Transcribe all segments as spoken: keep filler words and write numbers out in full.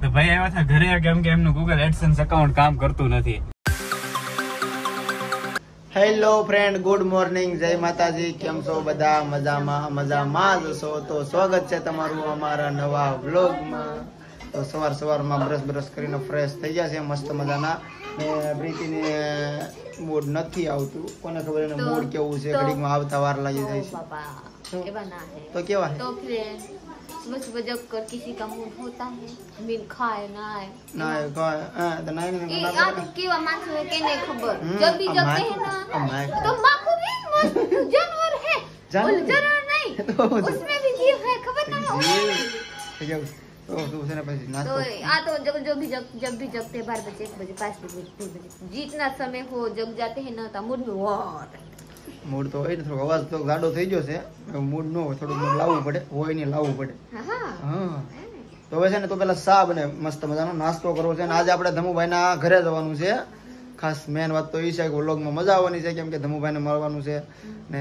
તો ભાઈ આવ્યા હતા ઘરે કેમ કે એમનું ગૂગલ એડસન્સ એકાઉન્ટ કામ કરતું નથી. હેલો ફ્રેન્ડ, ગુડ મોર્નિંગ, જય માતાજી. કેમ છો બધા? મજામાં મજામાં જ છો? તો સ્વાગત છે તમારું અમારા નવા વ્લોગમાં. તો સવાર સવારમાં બ્રશ બ્રશ કરીને ફ્રેશ થઈ ગયા છે મસ્ત મજાના. ને પ્રીતિને મૂડ નથી આવતું. કોને ખબર એને મૂડ કેવું છે, ઘડીકમાં આવતા વાર લાગી જાય છે. તો કેવા है? तो फिर सुबह सुबह जग कर किसी का मूड होता है, बिन खाए ना आए ના એ કોઈ હા તો નાઈ ને ये आज केवा मानसो है के नहीं खबर जब भी जगते हैं ना तो माँ को भी मस्त जानवर है, जानवर जानवर नहीं उसमें भी जीव है, खबर ना हो. તો તું છે ને પછી નાસ્તો तो आ तो जब जो भी जब जब भी जगते हैं बारह बजे एक बजे पाँच बजे दो बजे जितना समय हो जग जाते हैं ना तो मूड में वाह મૂડ તો હોય ને, થોડો અવાજ તો ગાડો થઈ ગયો છે. મૂડ ન હોય, થોડું મૂડ લાવવું પડે, હોય ને લાવવું પડે. હા તો હવે છે ને તો પેલા સા બને મસ્ત મજાનો નાસ્તો કરવો છે. અને આજે આપણે ધમુભાઈ ના ઘરે જવાનું છે. ખાસ મેન વાત તો એ છે કે વ્લોગમાં મજા આવવાની છે, કેમ કે ધમુભાઈ ને મળવાનું છે. ને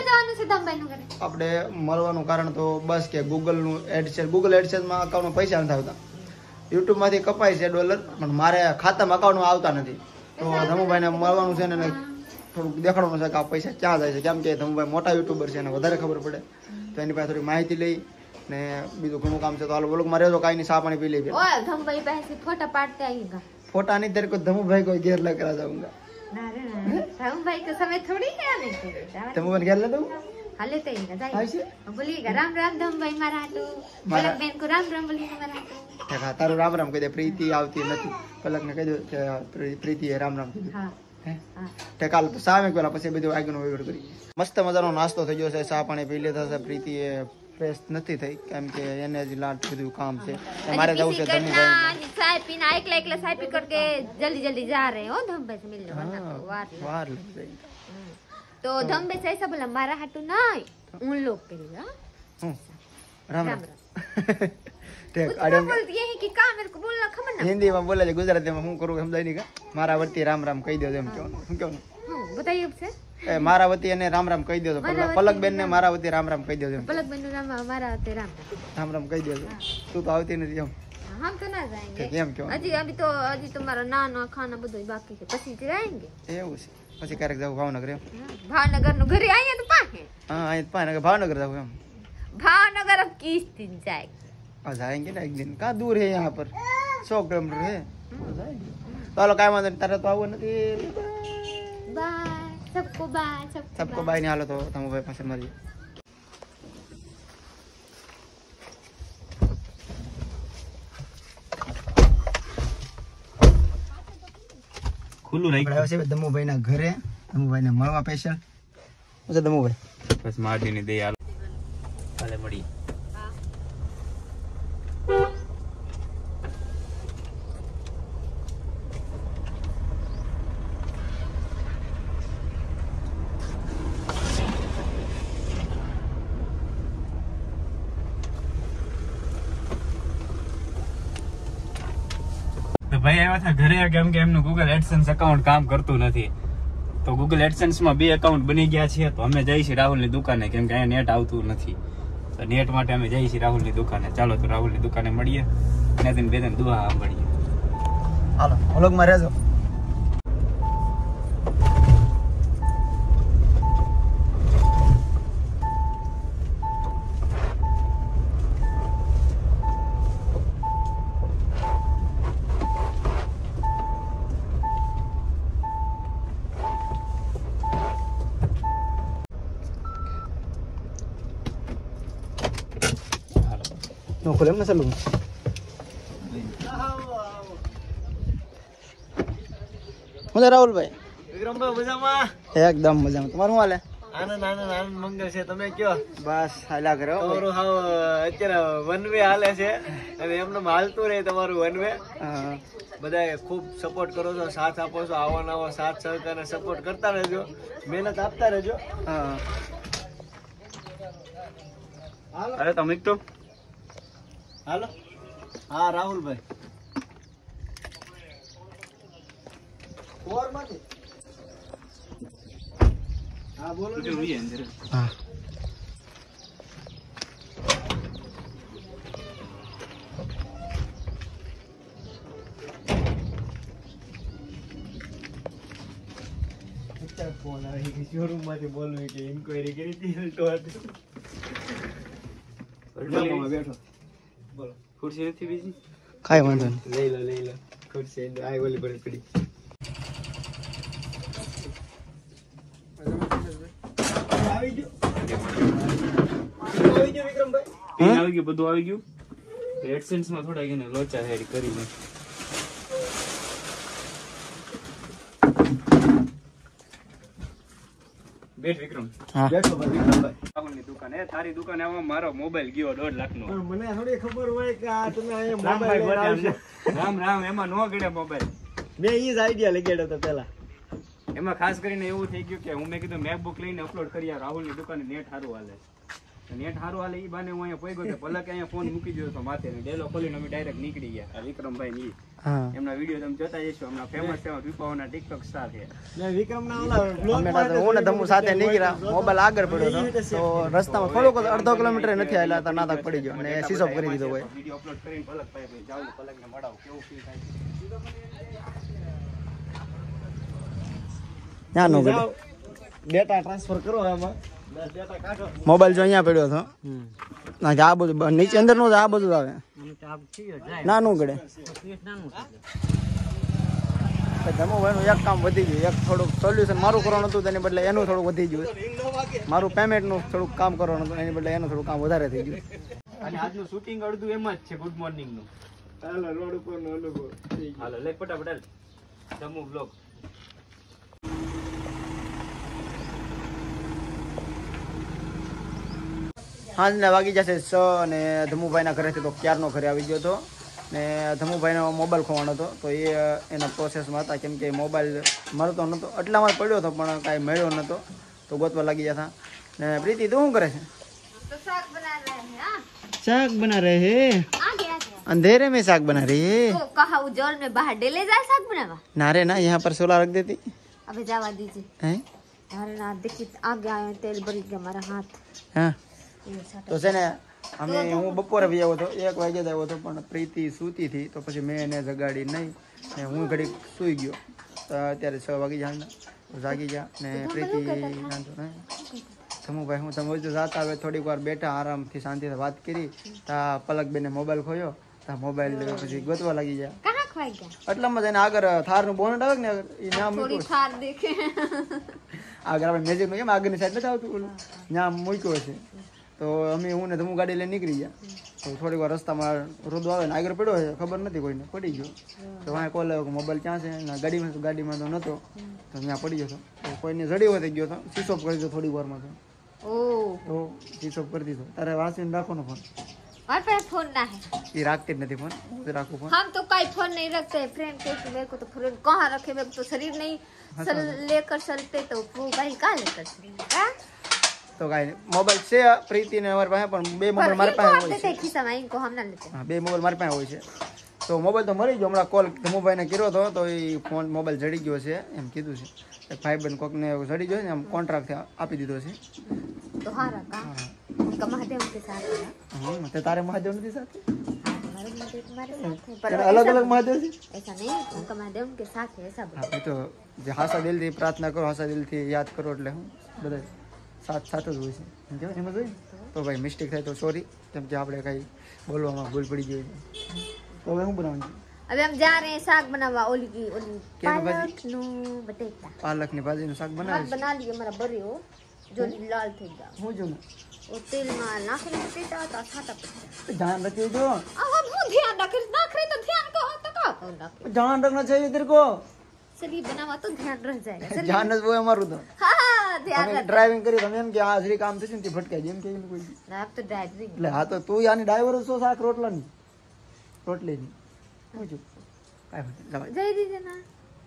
આપણે મળવાનું કારણ તો બસ કે ગૂગલ નું એડસેન્સ ગૂગલ એડસેન્સ માં અકાઉન્ટમાં પૈસા નથી આવતા. યુટ્યુબ માંથી કપાય છે ડોલર, પણ મારે ખાતામાં અકાઉન્ટમાં આવતા નથી. તો ધમુભાઈ ને મળવાનું છે ને થોડુંક દેખાડવાનું છે કે આ પૈસા ક્યાં જાય છે, કેમ કે ધમુભાઈ મોટા યુટ્યુબર છે એને વધારે ખબર પડે. તો એની પાસે થોડી માહિતી લઈ ને બીજું ઘણું કામ છે. તો હાલો વ્લોગમાં રહેજો, કાંઈ નહીં, સા પાણી પી લઈ. ओए धमभाई पैसे फोटो पाटते आएगा फोटा नहीं तेरे को धमुभाई को घेर लग करा जाऊंगा. ना रे ना धमभाई का समय थोड़ी है आने के धमुभाई घेर ले दूं हाले ते ही जाए ऐसे बोलिएगा राम राम धमभाई मारा तो पलक बहन को राम राम बोलिएगा मारा तो देखा तारू राम राम કહી દે. પ્રીતિ આવતી નથી, પલક ને કહી દો કે પ્રીતિ એ રામ રામ કહી દે. हां હે ટેકાલ તો સામે પેલા પછી બધું આગળનો વેવડ કરી. મસ્ત મજાનો નાસ્તો થઈ ગયો છે, ચા પાણી પી લીધા છે. પ્રીતિ એ ફ્રેશ નથી થઈ, કેમ કે એને જ લાટ બધું કામ છે. મારે જવું છે ધમુભાઈ चाय पीना एकला एकला चाय पी करके जल्दी जल्दी जा रहे हो धमभाई से मिलने वरना तो वार વાર લગ જાય. तो धमभाई से ऐसा बोला मारा हाटू नहीं उन लोग के लिए હું રામ રામ ઠીક. अरे बोलती है कि का मेरे को बोलना खबर ना હિન્દીમાં બોલે છે, ગુજરાતીમાં હું કરું સમજાય નહીં. કા મારા વતી રામ રામ કહી દો એમ કહેવાનું. શું કહેવાનું? हां बताइए अब से એ મારા વતી એને રામ રામ કહી દો. પલક બેન ને મારા વતી રામ રામ કહી દો. पलक बहन राम हमारा ते राम રામ રામ કહી દો. તું તો આવતી નથી એમ. हम तो ना जाएंगे કેમ કેમ अजी अभी तो अजी तुम्हारा नाना खाना બધું બાકી છે, પછી જ જાएंगे. એવું છે? પછી ક્યારેક જવું ભાવનગર એમ? भावनगर નું ઘરે આયા તો પાહે હા અહીં ભાવનગર ભાવનગર જવું એમ? भावनगर अब किस दिन जाएंगे? हाँ जाएंगे ना एक दिन. कहाँ दूर है यहाँ पर, सौ किलोमीटर है. तो हालो કાંઈ વાંધો નહીં, તારે તો આવવું નથી. बाय सबको बाय सबको बाय ને હાલો તો ધમુભાઈ પાસે મળીએ. ખુલ્લું રાખ્યું આપણે આવ્યા છે ધમુભાઈ ના ઘરે, ધમુભાઈ ને મળવા સ્પેશિયલ. શું છે ધમુભાઈ? બસ માટીની દે હાલો કાલે મળી. તો ભાઈ આવ્યા હતા ઘરે કેમ કે એમનું ગૂગલ એડસન્સ એકાઉન્ટ કામ કરતું નથી. તો ગૂગલ એડસન્સ માં બે એકાઉન્ટ બની ગયા છે. તો અમે જઈએ છીએ રાહુલ ની દુકાને, કેમ કે અહીંયા નેટ આવતું નથી. તો નેટ માટે અમે જઈએ છીએ રાહુલ ની દુકાને. ચાલો તો રાહુલ ની દુકાને મળીએ અને તેને બે ત્રણ દુઆ સાંભળીએ. હાલો વ્લોગમાં રહેજો. No ખુલે એમ ને ચાલુ. હું છે રાહુલભાઈ? વિક્રમભાઈ મજામાં? એકદમ મજામાં. તમારું શું હાલે? આનંદ આનંદ આનંદ મંગળ છે. તમે કયો? બસ હાલ્યા કરે હો. તમારું હાવ અત્યારે વન વે હાલે છે અને એમને હાલતું રહે તમારું વન વે. હા બધાએ ખૂબ સપોર્ટ કરો છો, સાથ આપો છો, આવો નવો સાથ સહકાર સપોર્ટ કરતા રહેજો, મહેનત આપતા રહેજો. હા અરે તમે તો હાલો. હા રાહુલભાઈ હા બોલો. હા ફોન આવી ગયો શોરૂમ માંથી બોલવી કે ઇન્ક્વાયરી કરી હતી તો બેઠો બોલો ખુરશી નથી બીજી કાંઈ વાંધો નહીં. લઈ લો લઈ લો ખુરશી આ ઓલી પડી પડી આવી ગયો આવી ગયો વિક્રમભાઈ પિન આવી ગયું બધું આવી ગયું એડસેન્સ માં થોડા એને લોચા હેડ કરીને બેઠ વિક્રમ હા બેઠો ભાઈ વિક્રમભાઈ રાહુલની દુકાન એ તારી દુકાને આવવા મારો મોબાઈલ ગયો દોઢ લાખ નો પણ મને થોડી ખબર હોય કે આ તમે અહીંયા રામભાઈ મોબાઈલ લઈને આવશો. રામ રામ એમાં નો ગળે મોબાઈલ મેં ઈ જ આઈડિયા લગાડ્યો હતો પેલા એમાં ખાસ કરીને એવું થઈ ગયું કે હું મેં કીધું મેકબુક લઈને અપલોડ કરી આ રાહુલની દુકાને નેટ સારું હાલે નેટ સારું હાલે ઈ બાને હું અહીંયા પોઈ ગયો પલક અહીંયા ફોન મૂકી દીધો તો માથે ને ડેલો ખોલીને અમે ડાયરેક્ટ નીકળી ગયા આ વિક્રમભાઈ ની હા એમના વિડીયો તમે જોતા જશો હમણાં ફેમસ છે પીપાવાના ટિકટોક સ્ટાર છે મેં વિક્રમના ઓલા બ્લોગ અમે તો હું ને ધમુ સાથે નીકળ્યા મોબાઈલ આગળ પડ્યો હતો તો રસ્તામાં થોડુંક અડધો કિલોમીટર નથી આવેલા તો નાટક પડી ગયો અને સ્વિચ ઓફ કરી દીધો હોય. વિડીયો અપલોડ કરીને પલક ભાઈ જાવ પલકને મળાવું કેવું ફીલ થાય છે ત્યાં નો ગયો ડેટા ટ્રાન્સફર કરો આમાં બસ ડેટા કાઢો મોબાઈલ જો અહીંયા પડ્યો હતો ના આ બધું નીચે અંદર નું આ બધું આવે ના નું ગળે ધમુભાઈનું એક કામ વધી ગયું એક થોડુંક સોલ્યુશન મારું કરવાનું હતું તેની બદલે એનું થોડુંક વધી ગયું મારું પેમેન્ટનું થોડુંક કામ કરવાનું હતું એની બદલે એનું થોડું કામ વધારે થઈ ગયું અને આજનું શૂટિંગ અડધું એમાં જ છે ગુડ મોર્નિંગ નું હાલો રોડ ઉપરનો અનુભવ હાલો લે ફટાફટ હાલ ધમુ બ્લોગ સાંજના વાગી જશે છ અને ધમુભાઈના ઘરેથી તો ક્યારનો ઘરે આવી ગયો હતો ને ધમુભાઈનો મોબાઈલ ખોવાનો હતો તો એ એના પ્રોસેસમાં હતા કેમ કે મોબાઈલ મળતો નહોતો એટલામાં જ પડ્યો હતો પણ કાંઈ મળ્યો નહોતો તો ગોતવા લાગી ગયા હતા ને પ્રીતિ તું શું કરે છે तो साग बना रहे हैं हाँ? શાક બના રહે હે आ गया क्या? अंधेरे में साग बना रही है तो कहा वो जल में बाहर डेले जाए साग बनावा ना रे ना यहाँ पर सोला रख देती अबे जावा दीजिए हैं अरे ना देखिए आ गया है तेल भरी गया हमारा हाथ हाँ ये साटा। તો છે ને અમે હું બપોરે બી આવ્યો હતો એક વાગે જ આવ્યો હતો પણ પ્રીતિ સૂતી હતી તો પછી મેં એને જગાડી નહીં ને હું ઘડી સૂઈ ગયો તો અત્યારે છ વાગી જાય જાગી ગયા ને પ્રીતિ ધમુભાઈ હું તમે જો જાતા હવે થોડીક વાર બેઠા આરામથી શાંતિથી વાત કરી તા પલક બેને મોબાઈલ ખોયો તા મોબાઈલ પછી ગોતવા લાગી ગયા कहाँ खवाई गया એટલામાં જઈને આગળ થારનું બોનટ આવે ને એ નામ थोड़ी મૂક્યું थार देखे આગળ આપણે મેજિક કેમ આગળની સાઈડ નથી આવતું ઓલું ત્યાં મૂક્યો છે તો અમે હું ને ધમુ ગાડી લઈને નીકળી ગયા તો થોડીક વાર રસ્તામાં રોદો આવે ને આગળ પડ્યો છે ખબર નથી કોઈને પડી ગયો તો વાંહે કોલ આવ્યો કે મોબાઈલ ક્યાં છે ને ગાડીમાં તો ગાડીમાં તો નહોતો તો ત્યાં પડી ગયો હતો તો કોઈને જડી હોય થઈ ગયો હતો સ્વિચ ઓફ કરી દીધો થોડી વારમાં તો ओ તો સ્વિચ ઓફ કરી દીધો તારે વાંચીને રાખવાનો ફોન और पे फोन ना है એ રાખતી જ નથી ફોન રાખું ફોન हम तो कई फोन नहीं रखते फ्रेंड के मेरे को तो फ्रेंड कहाँ रखे मेरे को तो शरीर नहीं सल, लेकर चलते तो वो भाई कहाँ लेकर चलेंगे हाँ? તો કાંઈ નહીં મોબાઈલ છે પ્રીતિ ને અમારી પાસે પણ બે पर મોબાઈલ મારી इनको પાસે आप હોય देते છે खिस्सा में इनको हम ना लेते હા બે મોબાઈલ મારી પાસે હોય છે તો મોબાઈલ તો મળી ગયો હમણાં કોલ ધમુભાઈને કર્યો હતો તો એ ફોન મોબાઈલ જડી ગયો છે એમ કીધું છે ભાઈ બહેન કોકને જડી ગયો છે ને એમ કોન્ટ્રાક્ટ આપી દીધો છે तो हाँ रखा उनका महादेव के साथ है હમ, તે તારે મહાદેવ નથી સાથે हाँ, हमारे महादेव तुम्हारे साथ है पर તેને અલગ ऐसा- અલગ મહાદેવ છે ऐसा नहीं उनका महादेव उनके साथ है ऐसा बोलो હા એ તો જે હાસા દિલથી પ્રાર્થના કરો હાસા દિલથી યાદ કરો એટલે હું બધા સાથ સાથ જ હોય છે એમ કહેવાય એમ જ હોય ને? તો ભાઈ મિસ્ટેક થાય તો સોરી કેમ કે આપણે કાંઈ બોલવામાં ભૂલ પડી ગઈ હોય તો હવે શું બનાવવાનું છે? अभी हम जा रहे हैं साग बनावा ओली की ओली क्या भाजी? पालक नु बटेटा પાલકની ભાજીનું શાક हाथ બનાવે છે बना लिए हमारा बड़े हो जो लाल थे गया હું જો ને वो तेल में नाखरे बटेटा तो छाटा बटेटा ધ્યાન રખી જો अब हम वो ध्यान रखे नाखरे तो ध्यान को तो का कौन रखे ધ્યાન રખना चाहिए तेरे को चलिए बनावा तो ध्यान रह जाएगा चलिए ધ્યાન જ હોય અમારું તો हाँ हाँ ध्यान તમે रख ડ્રાઇવિંગ કરી તમે એમ કે આ જરી કામ થશે ને તે ભટકાય જેમ કે એમ કોઈ आप तो ड्राइविंग એટલે હા તો તું આની ડ્રાઈવર છો શાક રોટલાની રોટલીની હું છું કાંઈ વાંધો નહીં. જવા દે. जय दीजिए ना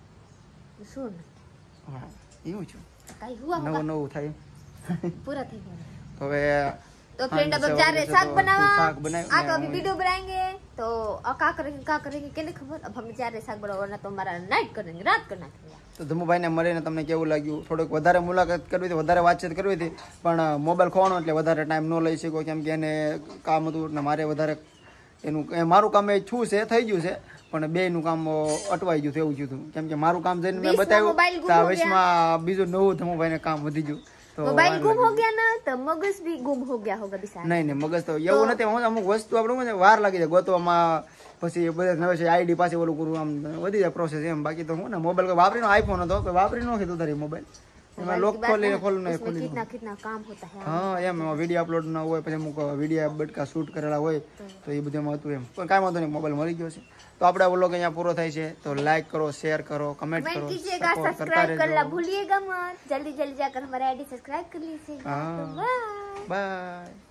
सुन હા એવું છું कहीं हुआ નવું होगा નવું થાય पूरा थे गया તો હવે तो फ्रेंड अब हाँ, हम जा रहे हैं साग तो बनावा साग बनाए- आ तो अभी बनाए- वीडियो बनाएंगे तो अब क्या करेंगे क्या करेंगे क्या नहीं खबर अब हम जा रहे हैं साग बनावा वरना तो हमारा नाइट करेंगे रात करना था તો ધમુભાઈને મળીને તમને કેવું લાગ્યું થોડુંક વધારે મુલાકાત કરવી હતી વધારે વાતચીત કરવી હતી પણ મોબાઈલ ખોવાનો એટલે વધારે ટાઈમ ન લઈ શક્યો કેમ કે એને કામ હતું ને મારે વધારે એનું એ મારું કામ એ છું છે થઈ ગયું છે પણ બે નું કામ અટવાઈ ગયું એવું થયું હતું. કેમ કે મારું કામ જઈને મેં बीच में બતાવ્યું मोबाइल गुम તો આ हो गया। વચમાં બીજું નવું ધમુભાઈ ને કામ વધી ગયું તો मोबाइल વાર गुम हो લાગી. गया ना तो मगज भी गुम हो गया होगा बिसारा। નહીં નહીં મગજ તો એવું નથી. હું અમુક વસ્તુ આપણે શું છે વાર લાગી જાય ગોતવામાં, પછી બધા નવે છે આઈડી પાસે ઓલું કરવું, આમ વધી જાય પ્રોસેસ એમ. બાકી તો હું ને મોબાઈલ વાપરીનો આઈફોન હતો કોઈ વાપરી નો કીધું તારી મોબાઈલ એમાં मोबाइल લોક की बात ખોલી है, ખોલું ને उसमें ખોલી कितना कितना काम होता है। હા એમ એમાં વિડીયો અપલોડ ના હોય, પછી અમુક વિડીયો બટકા શૂટ કરેલા હોય તો એ બધું હતું એમ. પણ કાંઈ વાંધો નહીં, મોબાઈલ મળી ગયો છે. તો આપણે આ વ્લોગ અહીંયા પૂરો થાય છે. તો લાઈક કરો, શેર કરો, કમેન્ટ कमेंट કરો, कीजिएगा, સપોર્ટ કરતા सब्सक्राइब करना રહેજો. भूलिएगा मत। जल्दी जल्दी जाकर हमारा आईडी सब्सक्राइब कर लीजिएगा। हाँ। तो बाय। બાય.